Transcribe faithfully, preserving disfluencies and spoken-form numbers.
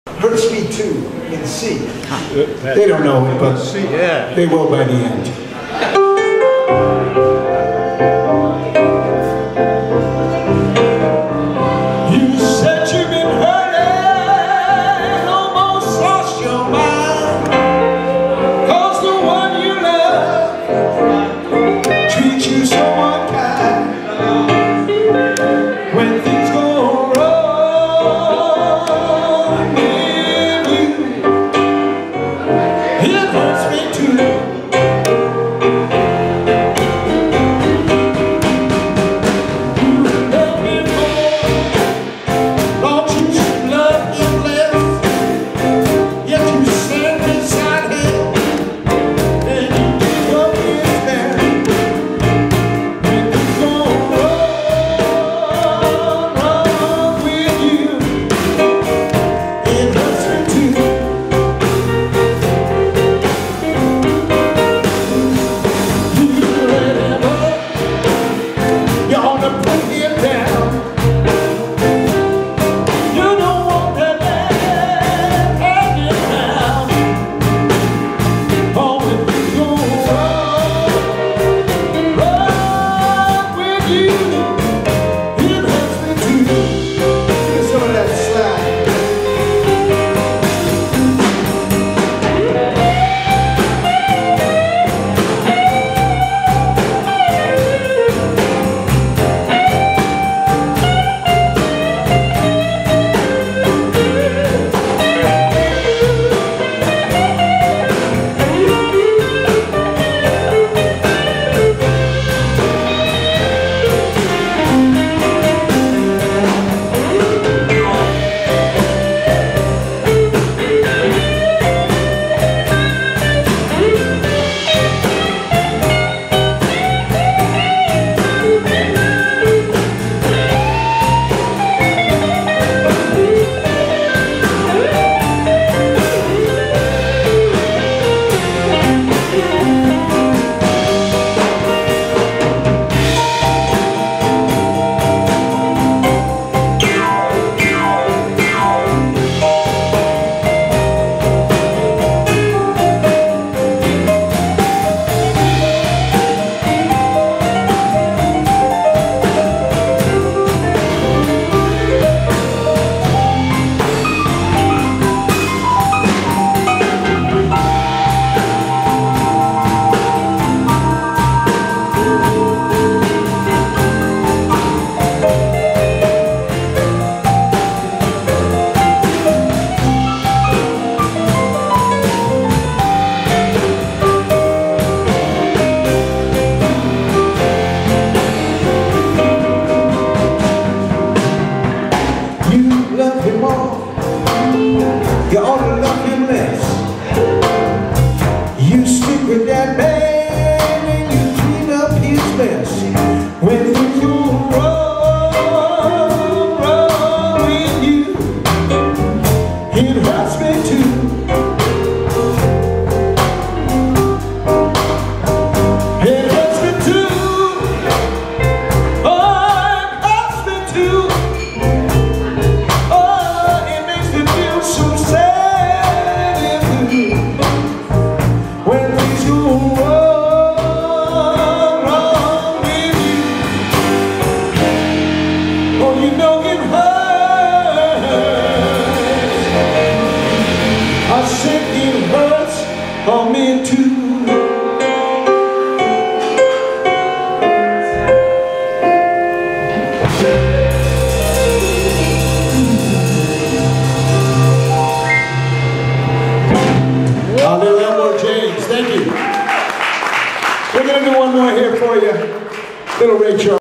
Hurts me too in C. They don't know it, but they will by the end. You said you've been hurting, almost lost your mind, 'cause the one you love treats you so unkind. When things go wrong with you, it hurts me too. You ought to love him less. You stick with that man and you clean up his mess. When things go wrong, wrong with you, it hurts me too. It hurts me too. Oh, it hurts me too. I said it hurts for me too. I'll do one more, James. Thank you. We're going to do one more here for you. Little Ray Charles.